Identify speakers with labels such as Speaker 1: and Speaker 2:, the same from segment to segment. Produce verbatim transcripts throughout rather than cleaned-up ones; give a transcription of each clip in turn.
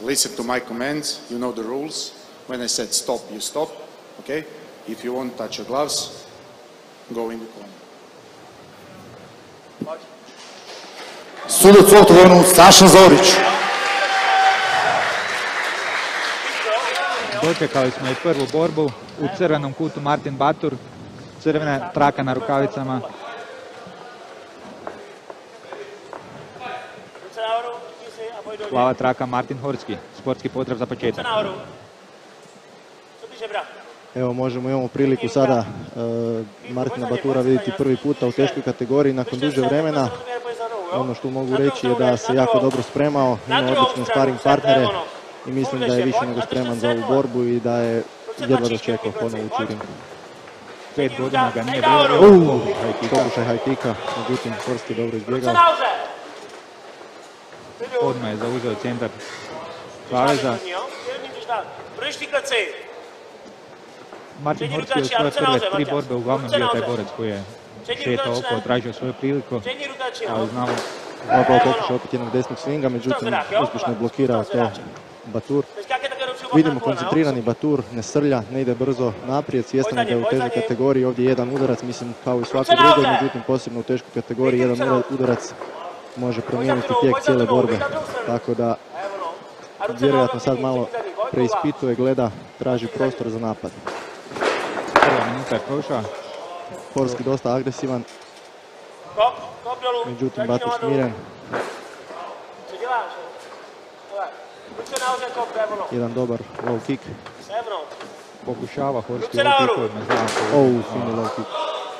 Speaker 1: listen to my commands. You know the rules. When I said stop, you stop. Okay? If you won't touch your gloves, go in the corner.
Speaker 2: Sudac u oktagonu Saša Zorić.
Speaker 3: Dočekali smo i prvu borbu. U crvenom kutu Martin Batur, crvena traka na rukavicama. Plava traka Martin Horski, sportski pozdrav za početak.
Speaker 4: Evo možemo, imamo priliku sada e, Martina Batura vidjeti prvi puta u teškoj kategoriji nakon duže vremena. Ono što mogu reći je da se jako dobro spremao, ima odlične sparing partnere i mislim da je više nego spreman za ovu borbu i da je jedva dočekao ponovo ući u ring.
Speaker 3: Pet godina ga nije bilo.
Speaker 4: Pokušaj high-kicka, međutim Horski dobro izbjegao.
Speaker 3: Odmah je zauzeo centar klaveza. Martin Horski je u svoje prve tri borbe uglavnom bio taj borec koji je šetao oko, tražio svoju priliku, ali znamo...
Speaker 4: Ovako pokušao opet jednog desnog swinga, međutim uspješno je blokirao to Batur. Vidimo koncentrirani Batur, ne srlja, ne ide brzo naprijed, svjestan je da je u težoj kategoriji ovdje jedan udarac, mislim kao i svakoj drugoj, međutim posebno u teškoj kategoriji jedan udarac može promijeniti tijek cijele borbe. Tako da vjerojatno sad malo preispituje, gleda, traži prostor za napad.
Speaker 3: Prva minuta je prošla.
Speaker 4: Horski dosta agresivan, međutim Batur smiren. Jedan dobar low kick.
Speaker 3: Pokušava Horski low kickovima, znam ko...
Speaker 4: Oh, fini low kick.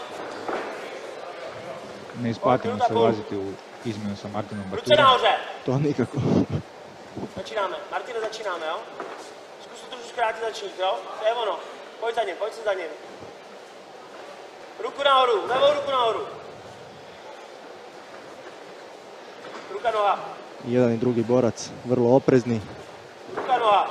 Speaker 3: Ne isplatimo se ulaziti u izmjenu sa Martinom Baturom.
Speaker 4: To nikako.
Speaker 5: Začínáme. Martine, začínáme, jo? Zkus to trošku zkrátit začít, jo? To je ono. Pojď za ním, pojď se za ním. Ruku nahoru, levou ruku nahoru. Ruka, noha.
Speaker 4: Jedan i drugi borac, vrlo oprezni.
Speaker 5: Ruka, noha.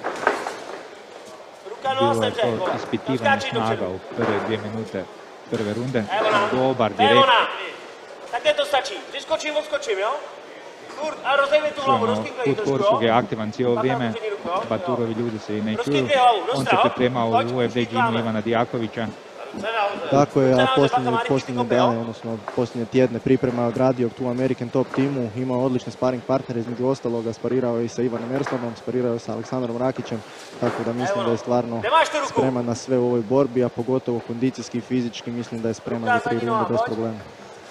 Speaker 5: Ruka, noha,
Speaker 3: Bilo je
Speaker 5: sem
Speaker 3: to ispitivanje snaga u prve dvije minute prve runde. Dobar, direkt.
Speaker 5: Evo ona. Také to stačí. Přiskočím, odskočím, jo? Furt, a rozejme tu hlavu, rozkýklej trošku, jo?
Speaker 3: Horskog je aktivan cijelo vrijeme. Baturovi ljudi se i ne čuju. On se pripremao u U F D gymu Ivana Dijakovića.
Speaker 4: Tako je, a posljednje, posljednje dane, odnosno posljednje tjedne priprema je odradio tu American Top timu, imao odlične sparing partnere, između ostaloga sparirao je i sa Ivanom Erslanom, sparirao je sa Aleksandrom Rakićem, tako da mislim da je stvarno spreman na sve u ovoj borbi, a pogotovo kondicijski i fizički mislim da je spreman za tri runde bez problema.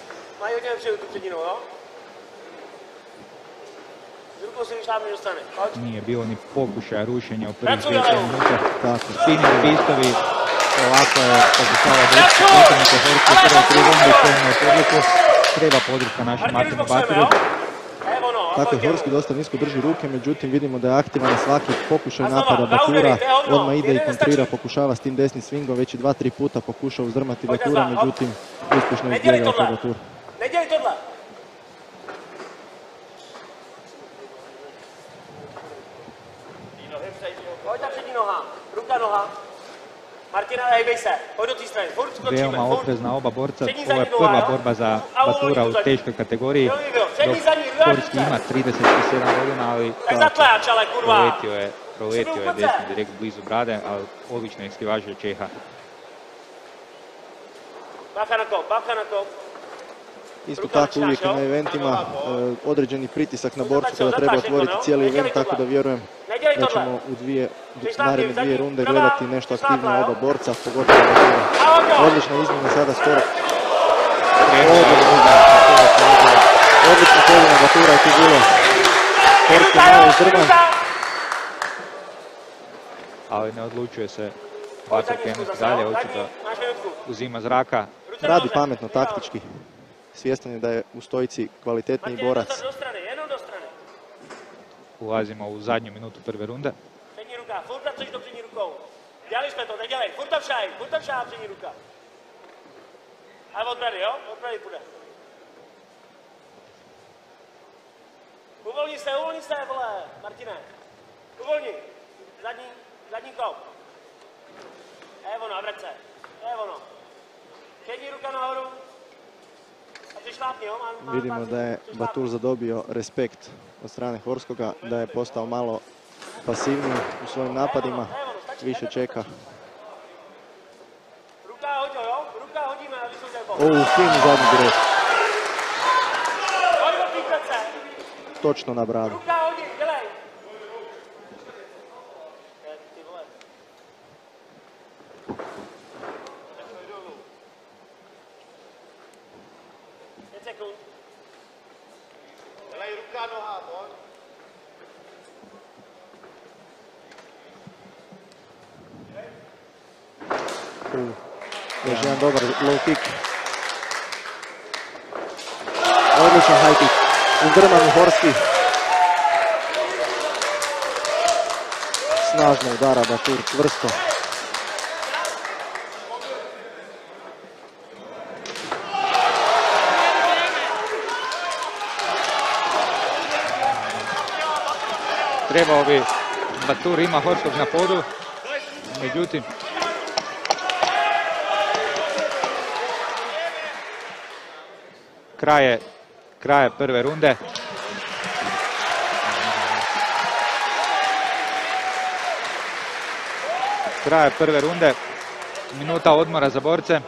Speaker 3: Nije bilo ni pokušaja rušenja u prvih dvije minuta. Spinning fistovi, ovako je pokušava drugski protivnika Horski u prve tri runde i krenuo publiku. Treba podrška našem Martinu Baturu.
Speaker 4: Tako je, Horski dosta nisko drži ruke, međutim vidimo da je aktivan na svaki pokušaj napada Batura. Odmah ide i kontrira, pokušava s tim desnim swingom, već i dva, tri puta pokušao uzdrmati Batura, međutim uspješno izbjegao to Batur.
Speaker 5: Ne dělej tohle! Pojď tam přední noha, ruka, noha. Martina, hejbej se, pojď do té strany, furt skočíme.
Speaker 3: Veoma oprezna oba borca, ovo je prva borba za Batura u teškoj kategoriji. Dok Horski ima trideset sedam godina, ali proletio je, proletio je desno direkt blizu brade, ali odlična eskivaža Čeha.
Speaker 5: Bacha na kop, bacha na kop.
Speaker 4: Isto tako uvijek na eventima određeni pritisak na borcu kada treba otvoriti cijeli event, tako da vjerujem da ćemo u dvije, naredne dvije runde gledati nešto aktivnije oba borca, pogotovo odlična izmjena sada skoro. Odlična kolina Batura je tu bilo. Horski malo uzdrman.
Speaker 3: Ali ne odlučuje se Batur krenuti dalje, očito uzima zraka.
Speaker 4: Radi pametno, taktički. Svjestan je da je u stojici kvalitetniji borac.
Speaker 3: Ulazimo u zadnju minutu prve runde.
Speaker 5: Přední ruka, furt pracuješ do přední rukou. Dělali jsme to, nedělej, furt tam šaj, furt tam šaj, přední ruka. Ale od brady, jo? Od brady půjde. Uvolni se, uvolni se, vole, Martine. Uvolni. Zadní, zadní kop. Je ono, a vrať se. Je ono. Přední ruka nahoru.
Speaker 4: Vidimo da je Batur zadobio respekt od strane Horskoga, da je postao malo pasivniji u svojim napadima, više čeka. Ovu finu zadnji direkt. Točno na bradu. Još jedan dobar low kick. Odličan high kick. Uzdrman Horski. Snažno udara Batur, čvrsto.
Speaker 3: Trebao bi Batur ima Horskog na podu, međutim kraj je, kraj je prve runde. Kraj je prve runde, minuta odmora za borce.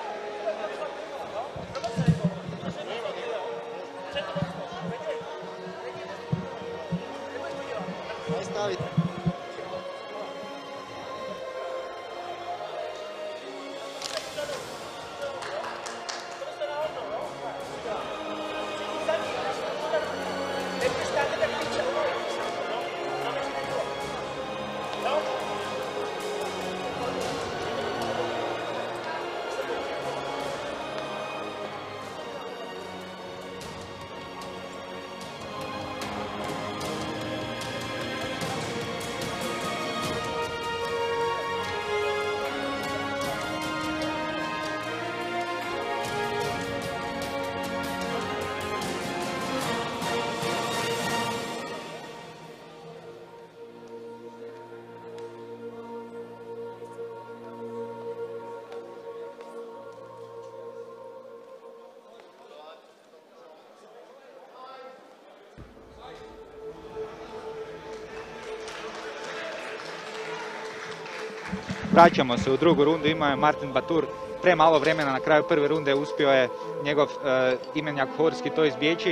Speaker 3: Vraćamo se u drugu rundu, imao je Martin Batur premalo vremena na kraju prve runde, uspio je njegov e, imenjak Horski to izbjeći.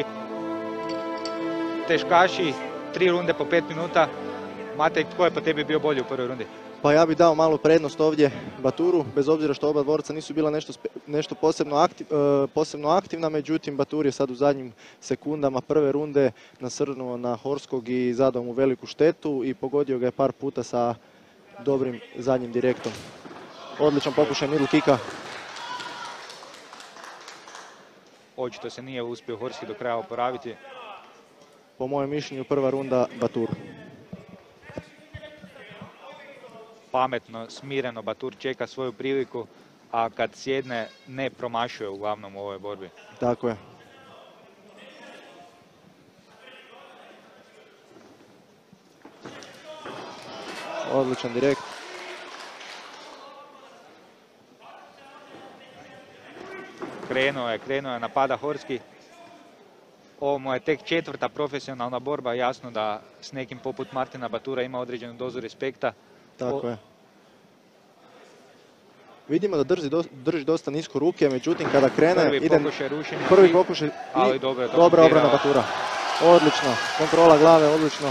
Speaker 3: Teškaši, tri runde po pet minuta. Matej, tko je po tebi bio bolji u prvoj rundi?
Speaker 4: Pa ja bih dao malu prednost ovdje Baturu, bez obzira što oba dvorca nisu bila nešto, nešto posebno, aktiv, e, posebno aktivna, međutim Batur je sad u zadnjim sekundama prve runde nasrnuo na Horskog i zadao mu veliku štetu i pogodio ga je par puta sa dobrim zadnjim direktom. Odličan pokušaj middle kicka.
Speaker 3: Očito se nije uspio Horski do kraja oporaviti.
Speaker 4: Po mojem mišljenju prva runda Batur.
Speaker 3: Pametno, smireno Batur čeka svoju priliku, a kad sjedne ne promašuje uglavnom u ovoj borbi.
Speaker 4: Tako je. Odličan direkt.
Speaker 3: Krenuo je, krenuo je, napada Horski. Ovo mu je tek četvrta profesionalna borba, jasno da s nekim poput Martina Batura ima određenu dozu respekta.
Speaker 4: Tako je. Vidimo da drži, do, drži dosta nisko ruke, međutim kada krene...
Speaker 3: Prvi
Speaker 4: ide,
Speaker 3: pokušaj rušenja.
Speaker 4: Prvi pokušaj
Speaker 3: ali dobro,
Speaker 4: dobra obrana Batura. Odlično. Kontrola glave, odlično.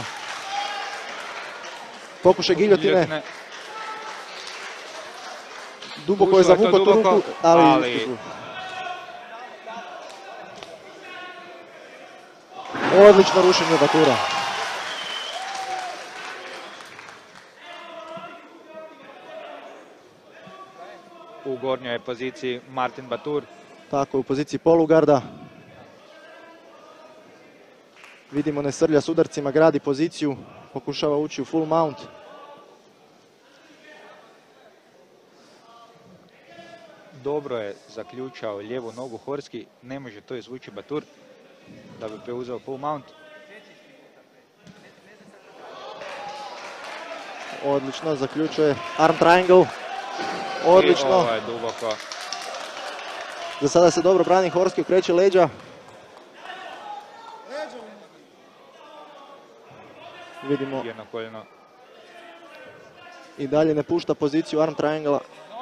Speaker 4: Pokušaj giljotine. Duboko je zavukao tu ruku, ali... ali... Odlično rušenje Batura.
Speaker 3: U gornjoj poziciji Martin Batur.
Speaker 4: Tako, u poziciji polugarda. Vidimo ne srlja s udarcima, gradi poziciju, pokušava ući u full mount.
Speaker 3: Dobro je zaključao lijevu nogu Horski, ne može to izvući Batur da bi preuzeo full mount.
Speaker 4: Odlično, zaključuje arm triangle. Odlično.
Speaker 3: I ovo je duboko.
Speaker 4: Za sada se dobro brani Horski, okreće leđa. Vidimo.
Speaker 3: Jedno koljeno.
Speaker 4: I dalje ne pušta poziciju arm triangle.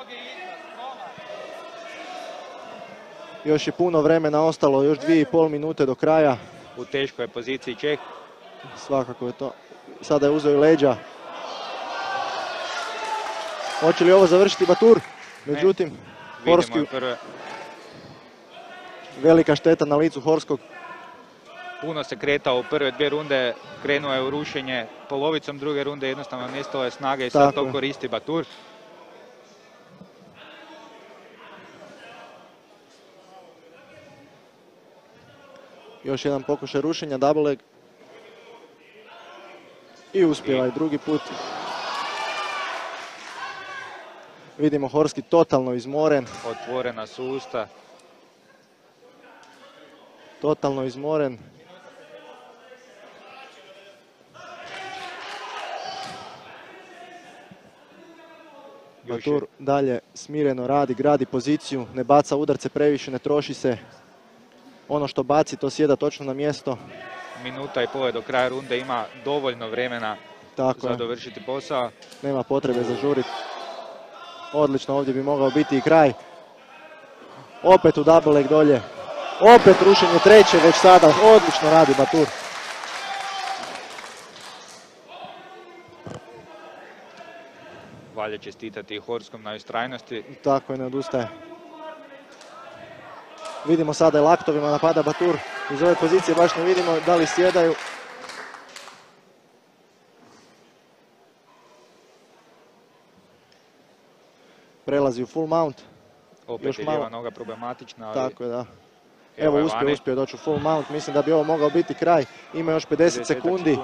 Speaker 4: Još je puno vremena ostalo, još dvije i pol minute do kraja.
Speaker 3: U teškoj poziciji Čeh.
Speaker 4: Svakako je to. Sada je uzeo i leđa. Hoće li ovo završiti Batur? Međutim, Horski... Velika šteta na licu Horskog.
Speaker 3: Puno se kretao u prve dvije runde, krenuo je u rušenje, polovicom druge runde jednostavno nestalo je snage i sad to koristi Batur.
Speaker 4: Još jedan pokušaj rušenja, double leg. I uspjeva i drugi put. Vidimo Horski totalno izmoren.
Speaker 3: Otvorena su usta.
Speaker 4: Totalno izmoren. Batur dalje smireno radi, gradi poziciju, ne baca udarce previše, ne troši se. Ono što baci to sjeda točno na mjesto.
Speaker 3: Minuta i pol do kraja runde, ima dovoljno vremena
Speaker 4: Tako
Speaker 3: za
Speaker 4: je.
Speaker 3: dovršiti posao.
Speaker 4: Nema potrebe za žurit. Odlično, ovdje bi mogao biti i kraj. Opet u double leg dolje. Opet rušenje treće, već sada odlično radi Batur.
Speaker 3: Valja čestitati Horskom na ustrajnosti.
Speaker 4: Tako je, ne odustaje. Vidimo sada i laktovima napada Batur. Iz ove pozicije baš ne vidimo da li sjedaju. Prelazi u full mount.
Speaker 3: Opet
Speaker 4: Još
Speaker 3: je
Speaker 4: malo.
Speaker 3: lijeva noga problematična, ali...
Speaker 4: Tako je, da. Evo, uspio, uspio doći u full mount. Mislim da bi ovo mogao biti kraj. Ima još pedeset sekundi.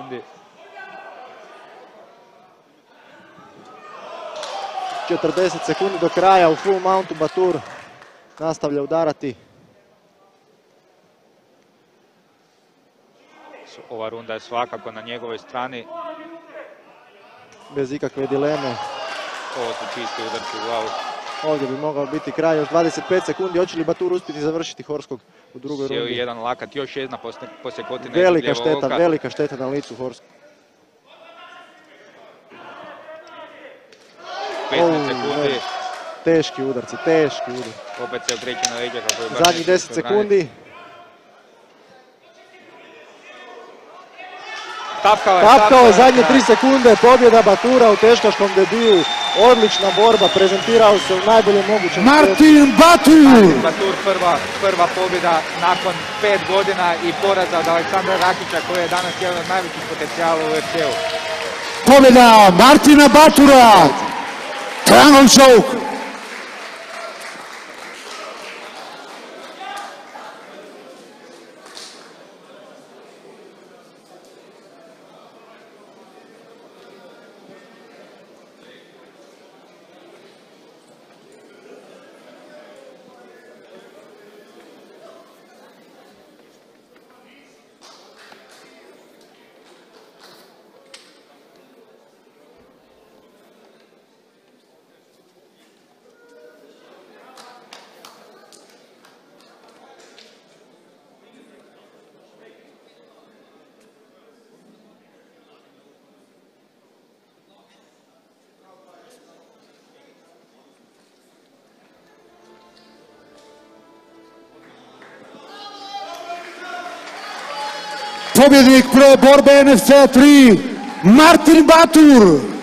Speaker 4: četrdeset sekundi do kraja u full mountu. Batur nastavlja udarati.
Speaker 3: Ova runda je svakako na njegovoj strani.
Speaker 4: Bez ikakve dileme.
Speaker 3: Ovo su čisti udarci u glavu.
Speaker 4: Ovdje bi mogao biti kraj, još dvadeset pet sekundi. Hoće li Batur uspjeti završiti Horskog u drugoj
Speaker 3: Sjeo
Speaker 4: rundi?
Speaker 3: jedan lakat, još jedna posjekotina.
Speaker 4: Velika šteta, velika šteta na licu Horskog.
Speaker 3: petnaest sekundi.
Speaker 4: Teški udarci, teški udarci.
Speaker 3: Opet se okreće na leđa kako je...
Speaker 4: Zadnjih deset sekundi.
Speaker 3: Tapkao je,
Speaker 4: Tapkao je zadnje tri sekunde, pobjeda Batura u teškaškom debiju. Odlična borba, prezentirao se u najboljem mogućem
Speaker 2: Martin
Speaker 4: svijetu.
Speaker 2: Batur!
Speaker 3: Martin Batur, prva, prva pobjeda nakon pet godina i poraza od Aleksandra Rakića koji je danas jedan od najvećih potencijala u U F C-u.
Speaker 2: Pobjeda Martina Batura! Triangle choke! Pobjednik prve borbe N F C tri, Martin Batur!